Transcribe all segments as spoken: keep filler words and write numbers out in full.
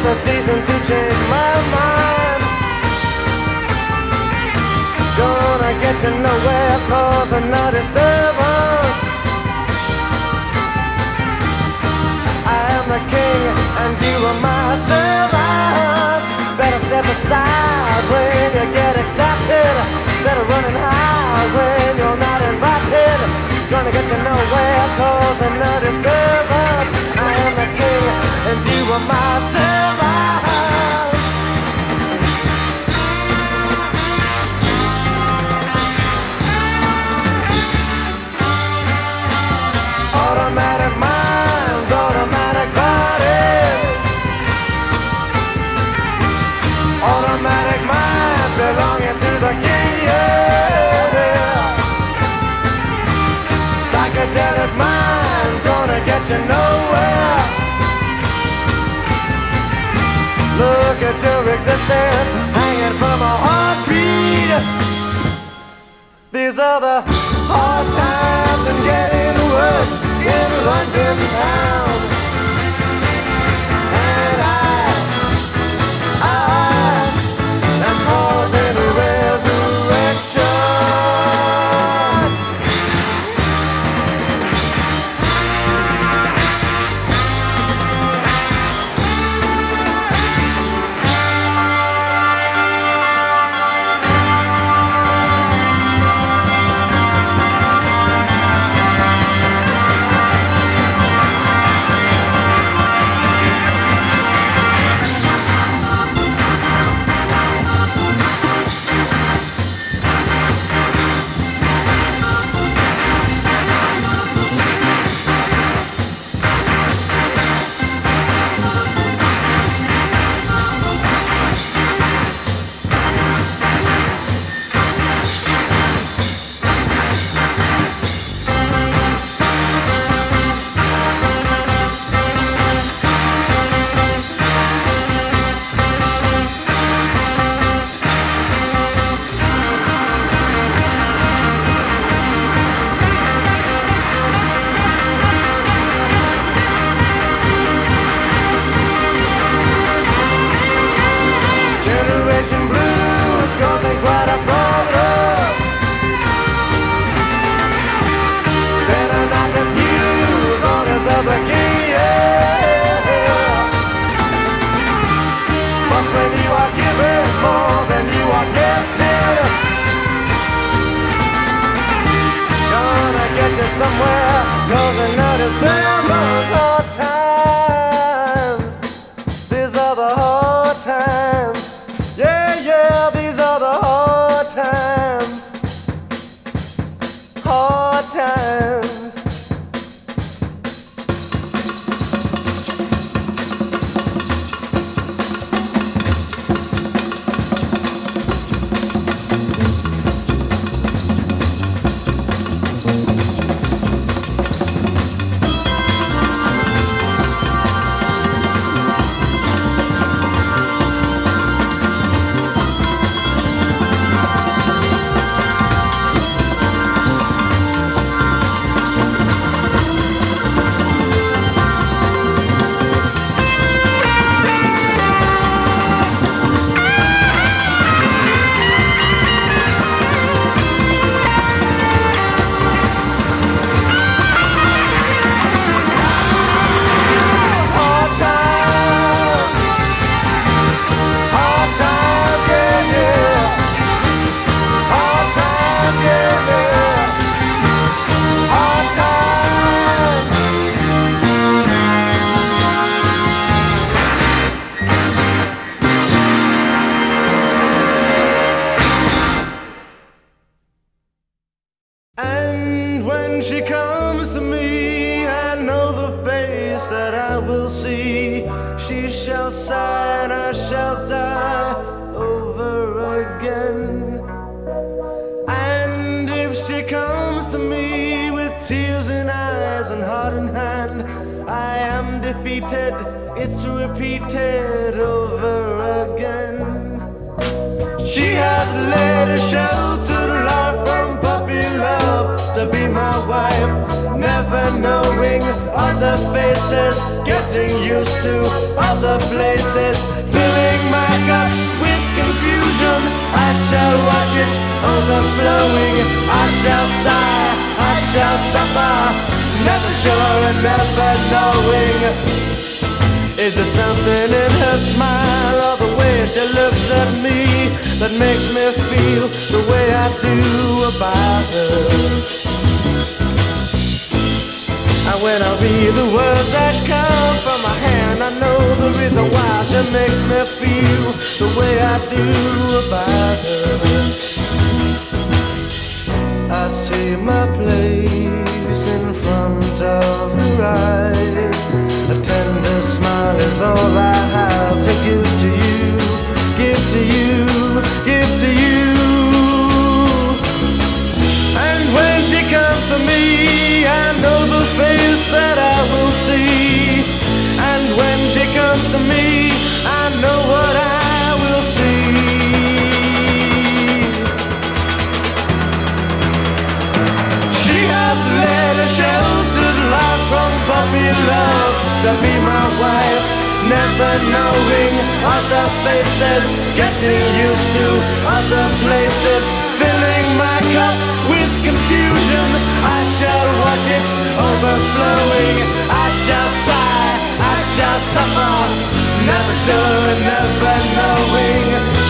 the season to change my mind. Gonna get you nowhere, causing no disturbance. I am the king and you are my servants. Better step aside when you get accepted. Better run and hide when you're not invited. Gonna get you nowhere, causing no disturbance. I am the king and you are my servant. Automatic minds, automatic bodies. Automatic minds belonging to the king, yeah. Psychedelic minds gonna get you nowhere. Look at your existence hanging from a heartbeat. These are the hard times and getting worse in London town. And I, I am causing a resurrection. Somewhere, cause I noticed there was hard times. These are the hard times. Yeah, yeah, these are the hard times. Hard times. It's repeated over again. She has led a sheltered life from puppy love to be my wife, never knowing other faces get getting used to other places, filling my cup with confusion. I shall watch it overflowing. I shall sigh, I shall suffer, never sure and never knowing. Is there something in her smile or the way she looks at me that makes me feel the way I do about her? And when I read the words that come from my hand, I know the reason why she makes me feel the way I do about her. I see my place in front of her eyes. A tender smile is all I have to give to you, give to you, give to you. And when she comes to me, I know the face that I will see. And when she comes to me, I know what I will see. She has led a sheltered life from puppy love to be my wife, never knowing other faces, getting used to other places, filling my cup with confusion. I shall watch it overflowing. I shall sigh, I shall suffer, never sure and never knowing.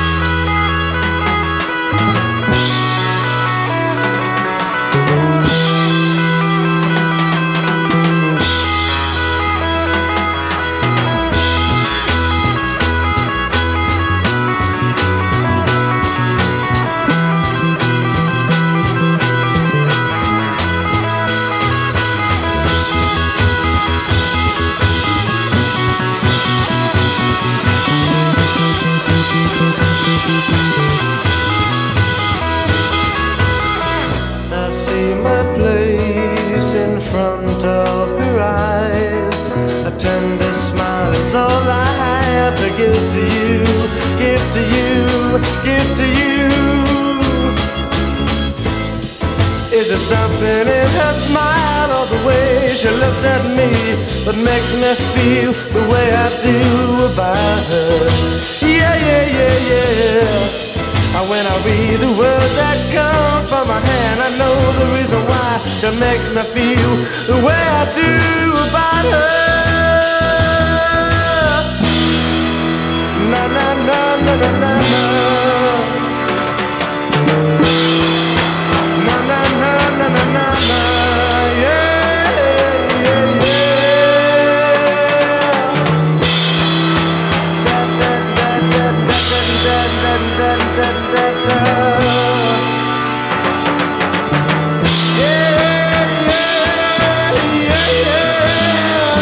All I have to give to you, give to you, give to you. Is there something in her smile or the way she looks at me that makes me feel the way I do about her? Yeah, yeah, yeah, yeah. And when I read the words that come from her hand, I know the reason why she makes me feel the way I do about her. Na na na na na na na. Na na na na na na na. Yeah, yeah, yeah. Da da da da da da da da da da. Yeah, yeah, yeah, yeah.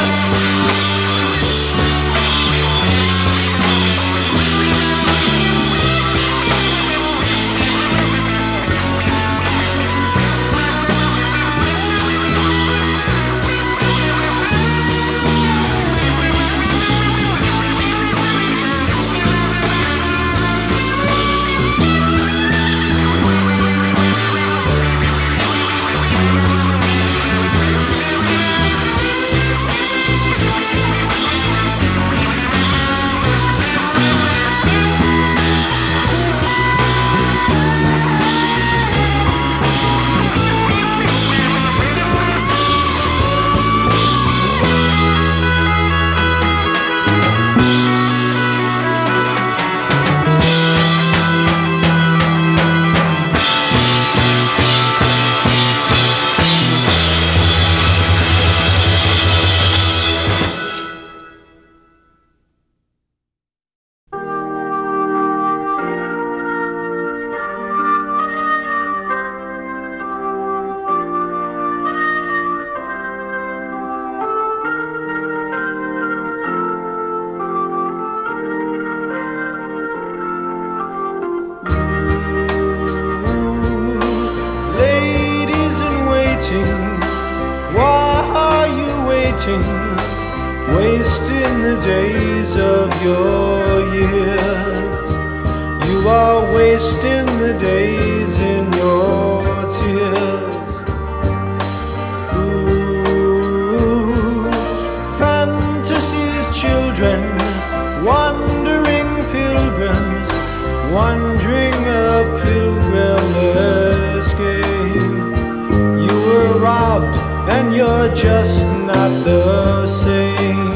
Wasting the days of your years. You are wasting the days in your tears. Ooh, fan just not the same.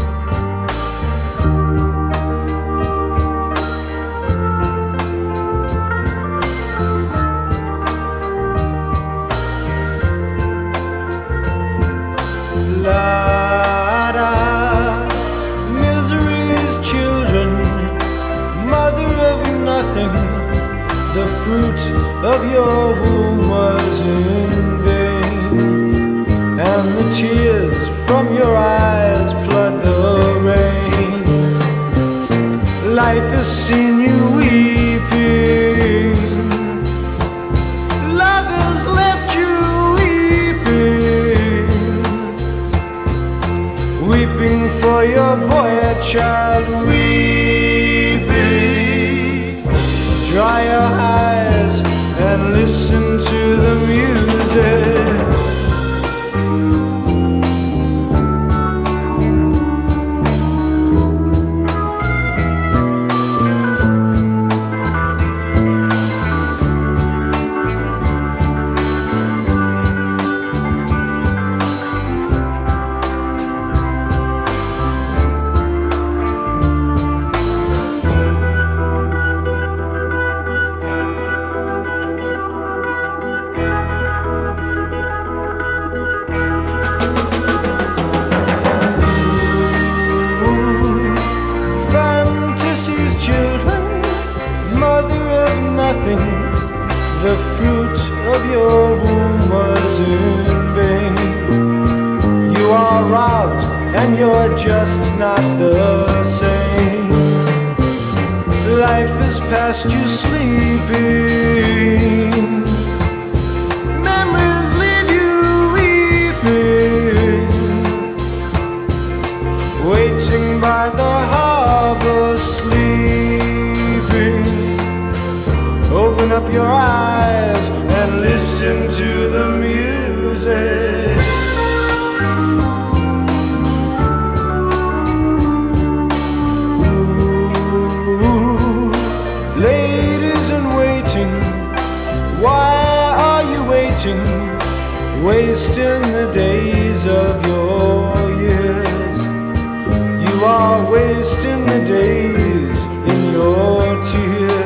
La-da, misery's children, mother of nothing, the fruit of your womb was in vain, and the tears from your eyes flood the rain. Life has seen you weeping, love has left you weeping, weeping for your boy and child, weeping. Dry your eyes and listen to the music. The fruit of your womb was in vain. You are robbed and you're just not the same. Life has passed you sleeping, memories leave you weeping, waiting by the harbor sleeping. Open up your eyes and listen to the music. Ooh, ladies in waiting, why are you waiting? Wasting the days of your years. You are wasting the days in your tears.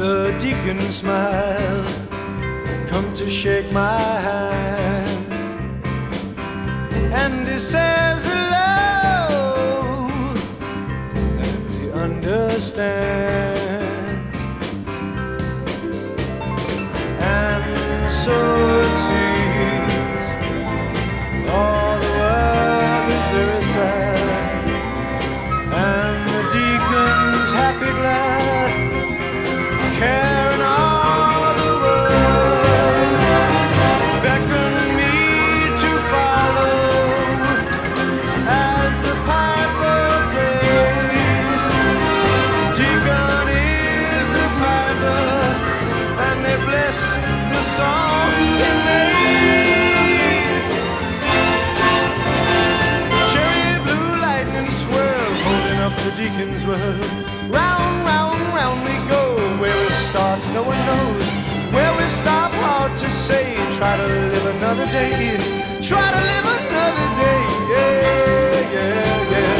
the deacon smiled, come to shake my hand, and he says hello, and he understands. And so it seems all the world is very sad, and the deacon's happy glad, carrying all the world, beckon me to follow as the piper plays. Deacon is the piper, and they bless the song he made. Cherry blue lightning swirl, holding up the deacon's world. Round, round, round we go. Where we start, no one knows. Where we stop, hard to say. Try to live another day. Try to live another day. Yeah, yeah, yeah.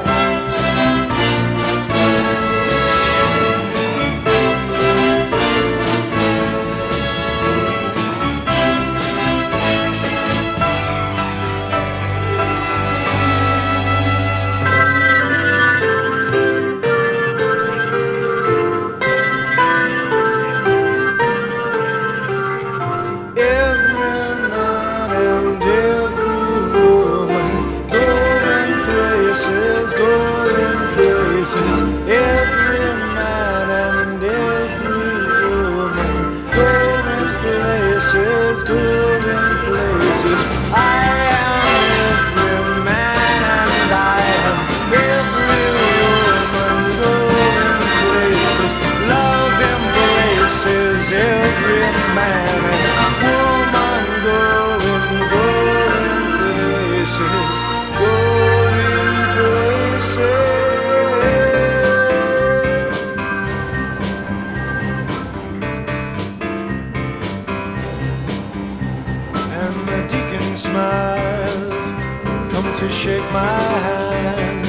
Shake my hand,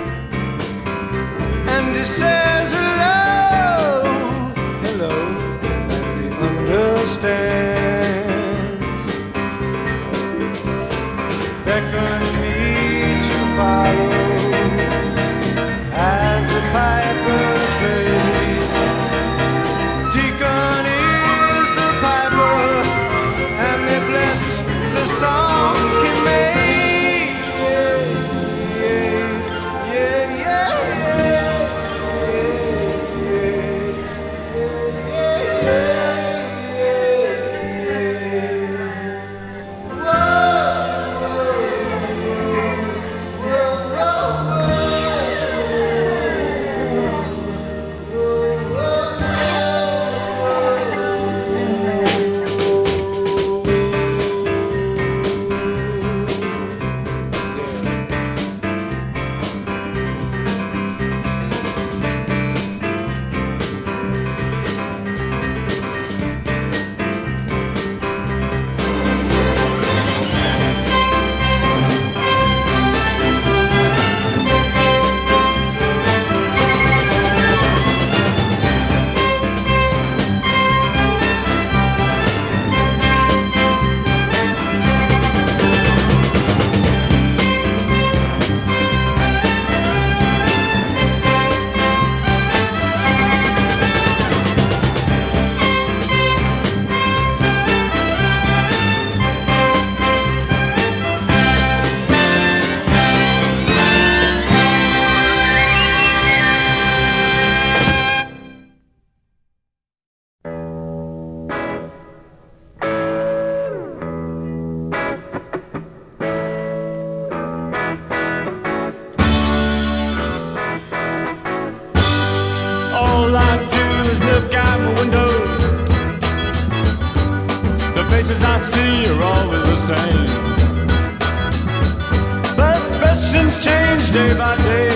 and he says hello, hello, and he understands. Beckon me to follow as the piper plays. Deacon is the piper, and they bless the song he made. faces I see are always the same, but expressions change day by day.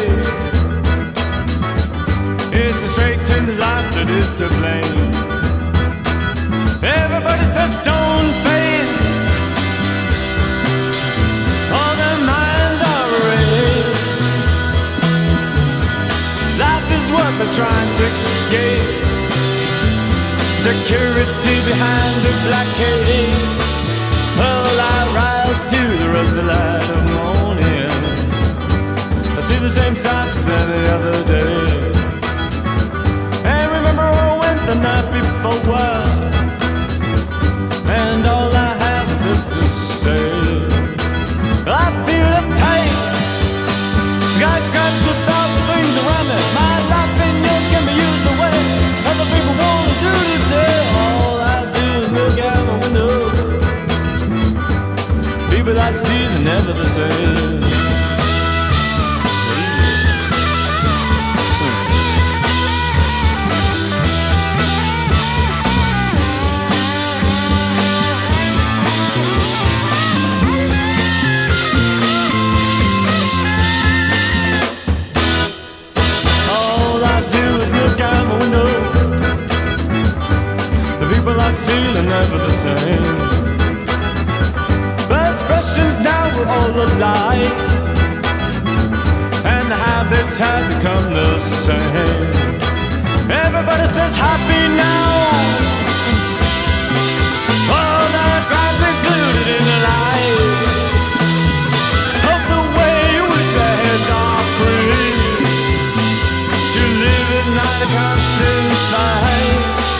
It's the straight in life that is to blame. Everybody's touched on pain, all their minds are erased. Life is what they're trying to escape. security behind the blockade. Well, I rise to the rosy light of morning. I see the same sights as any other day. And remember when the night before, and all I have is this to say. I feel uptight, got guns with all the things around me. My life and yours can be used the way other people want to do this day. All I do is look out my window. People I see, they're never the same. I see they're never the same. But expressions now are all alike, and the habits have become the same. Everybody says happy now. All the crowds included in the light. Hope the way you wish their heads are free to live at night a constant fight.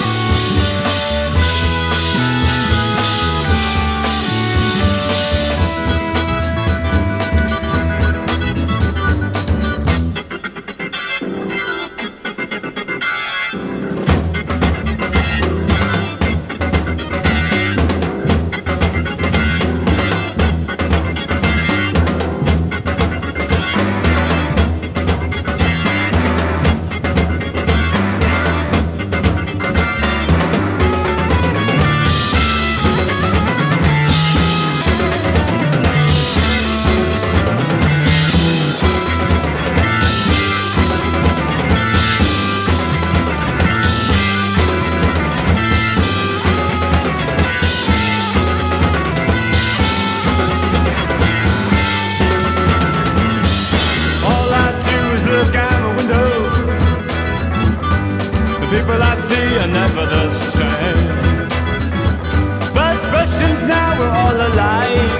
Never the same. But expressions now are all alike,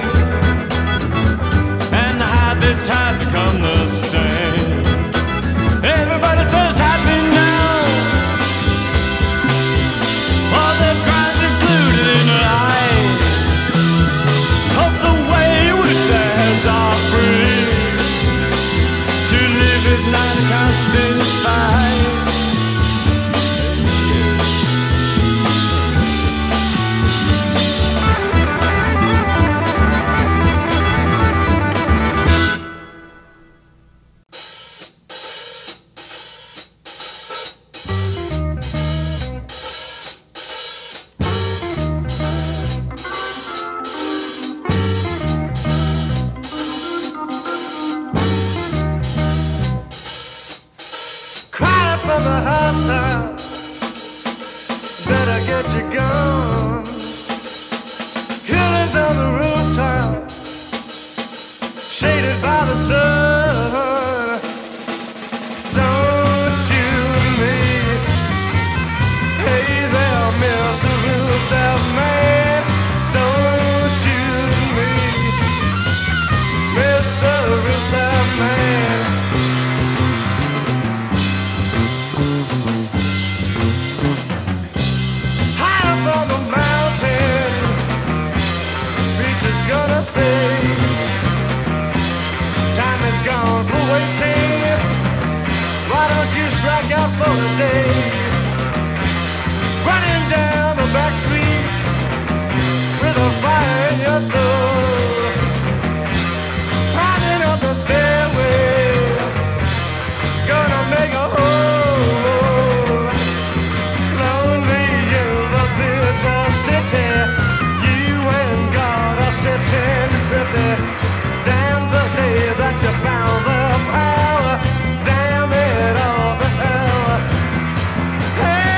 and the habits have become the same. Everybody says happy now. All the crimes included in the light. Hope the way you wish their heads are free to live is not a constant fight.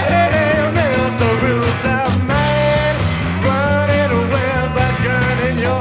In your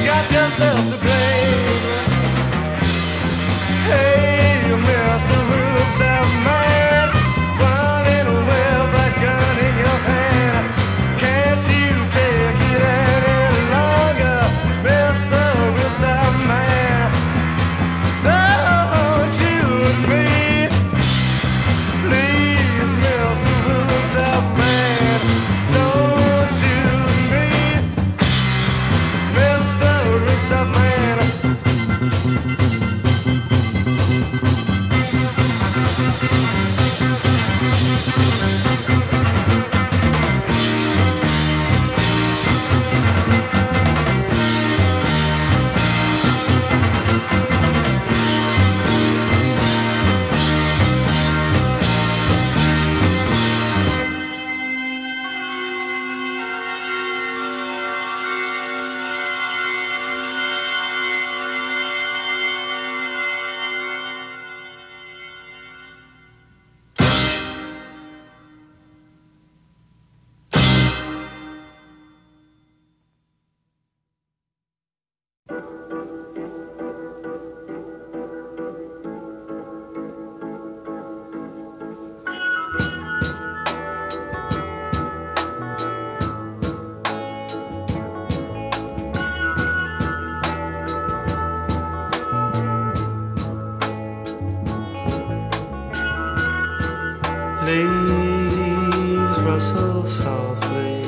got yourself to blame. Hey, Mister Rooftop Man, running with a gun in your hand. Can't you take it any longer, Mister Rooftop Man? Don't you agree? Please, Mister Rooftop Man, don't you agree, Mister Rooftop Man? Leaves rustle softly,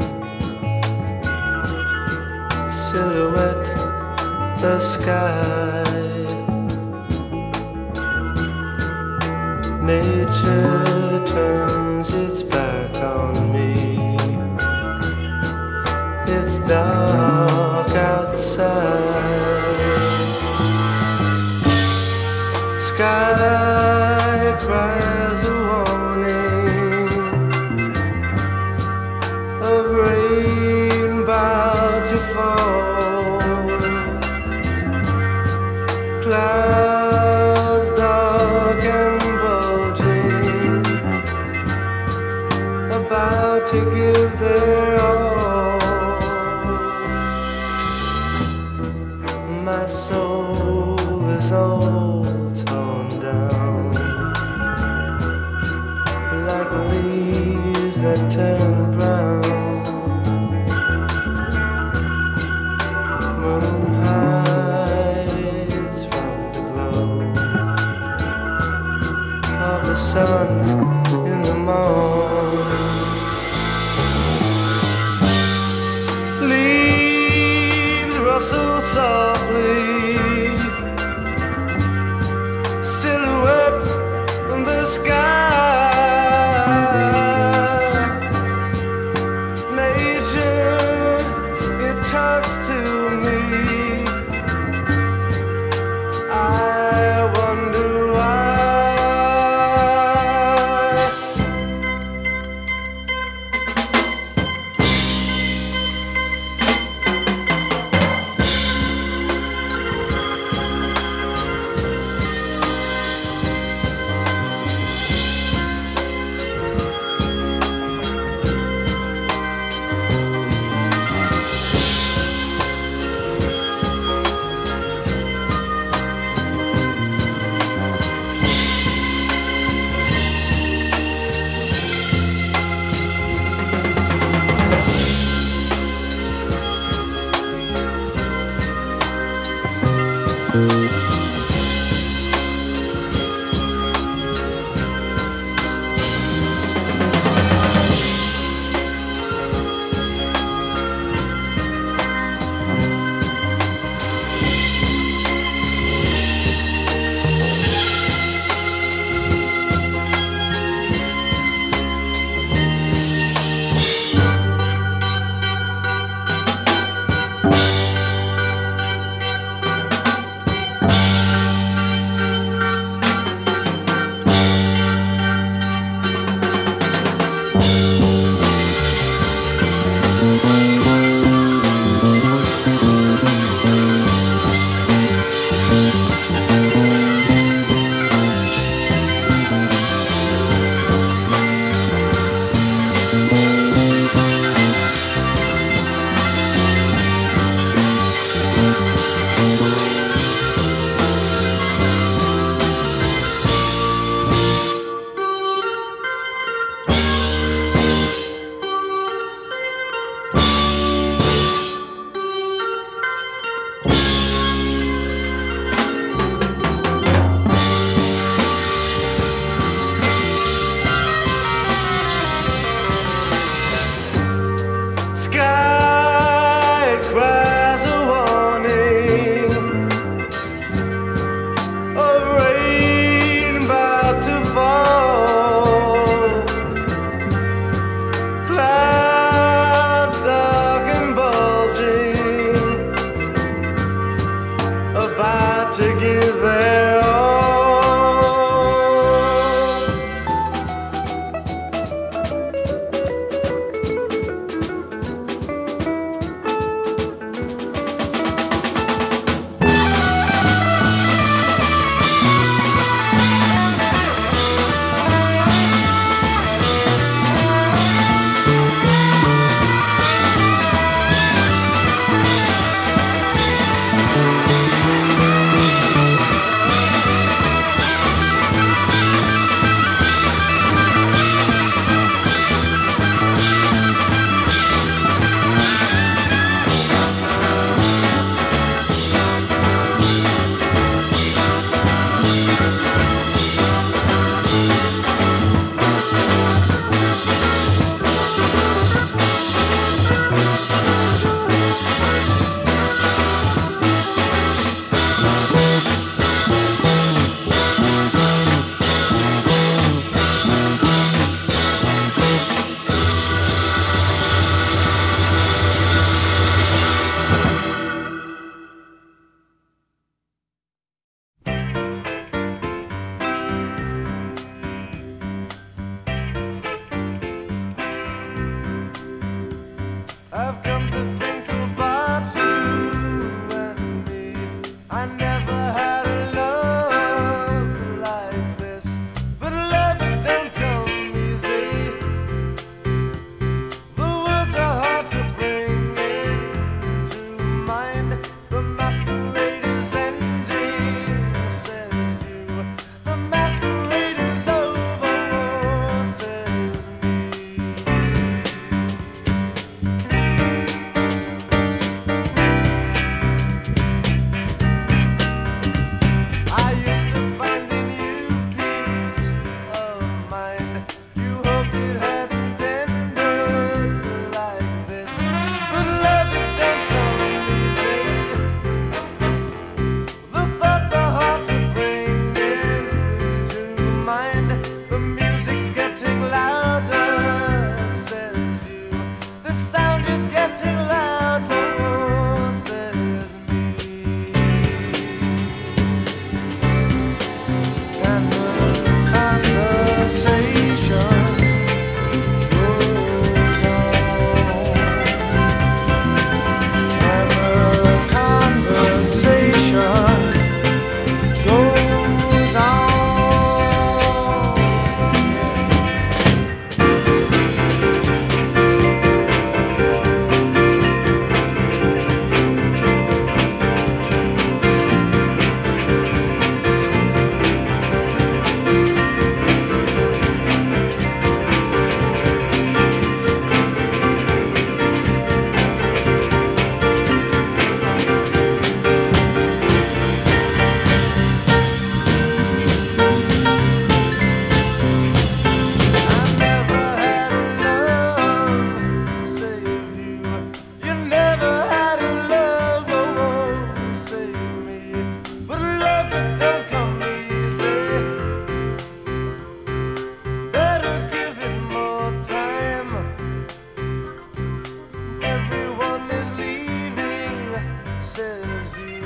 silhouette the sky. Nature turns its back on me. It's dark outside. Sky cries a warning of rain about to fall. Clouds dark and bulging, about to give their all. My soul is all torn down, like leaves that turn brown. Moon hides from the glow of the sun in the morning. Leaves rustle softly, silhouette in the sky. Nature, it talks to me. I wonder why.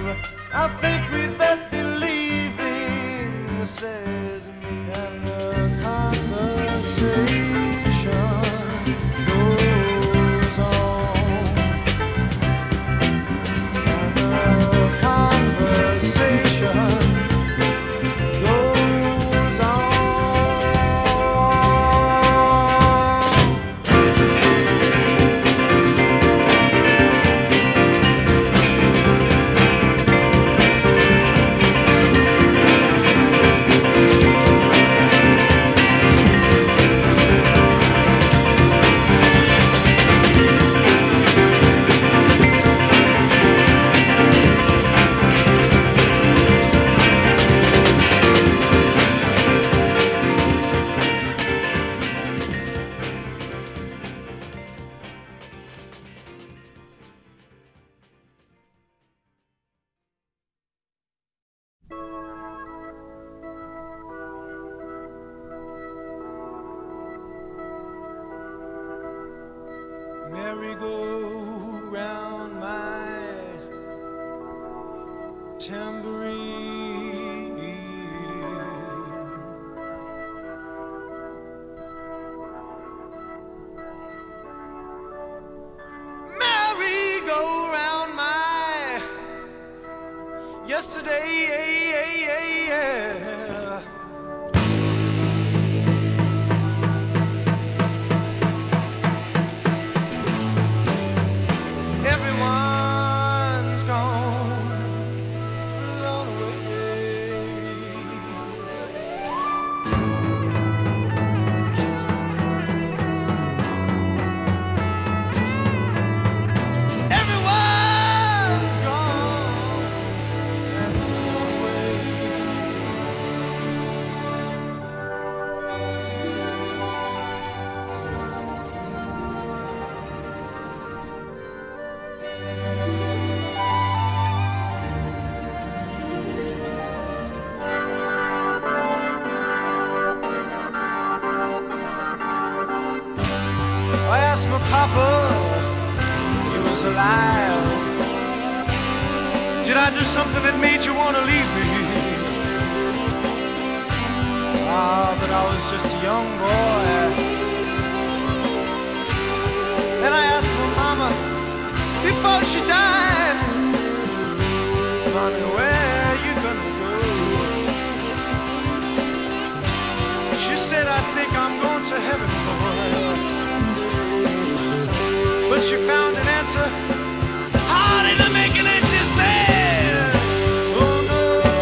I think we'd best be leaving, says me. And the conversation goes on. And the conversation goes on. Merry-go-round my tambourine, merry-go-round my yesterday, everyone's gone, flown away. Everyone's gone and flown away. I asked my papa when he was alive, did I do something that made you want to leave me? Ah, but I was just a young boy. And I asked my mama before she died, Mommy, where you gonna go? She said, I think I'm going to heaven, boy. But she found an answer hard to make it, and she said, oh no,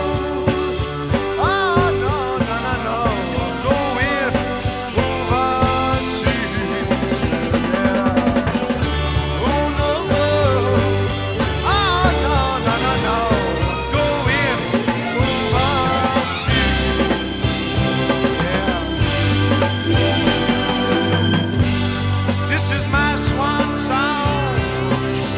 oh no, no, no, no, I'm going overseas, yeah. Oh no, oh no, no, no, no, I'm going overseas, yeah. This is my swan song.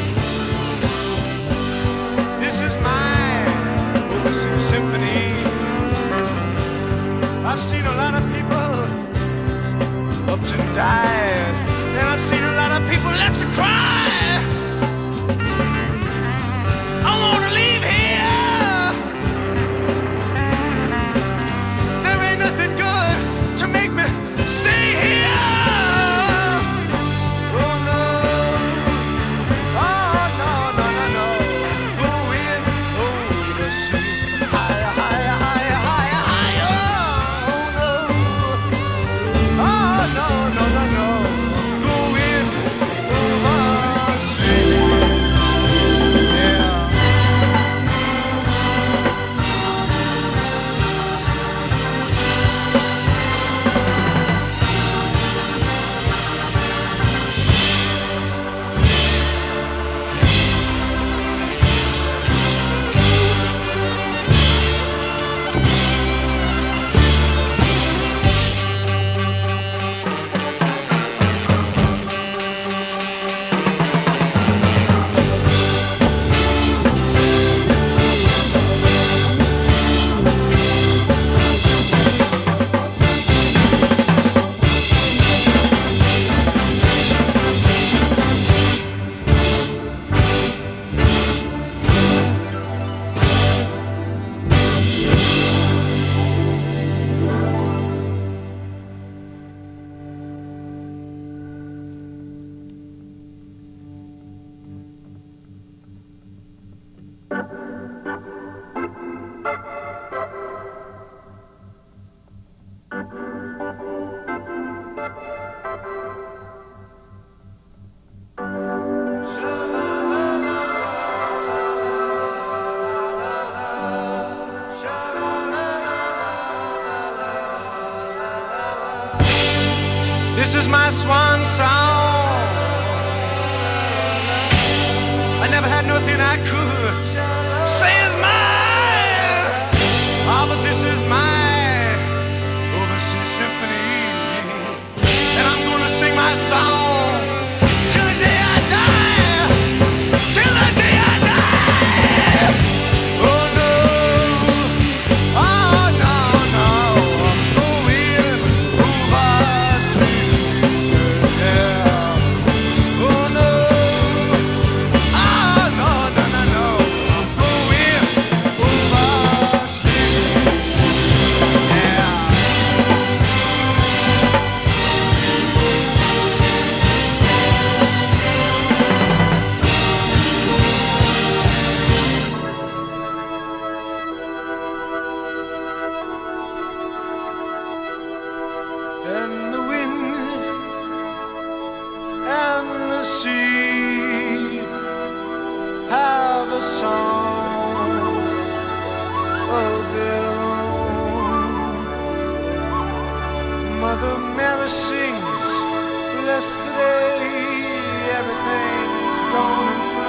This is my swan song. I never had nothing I could say is mine. Ah, but this is my overseas symphony, and I'm gonna sing my song till the day I die. Till the day I die. Oh no, oh no, no, I'm going overseas, yeah. Oh no, oh no, no, no, no, I'm going overseas, yeah. And the wind and the sea have a song of their own. Mother Mary sings, bless the day, everything's gone and flown.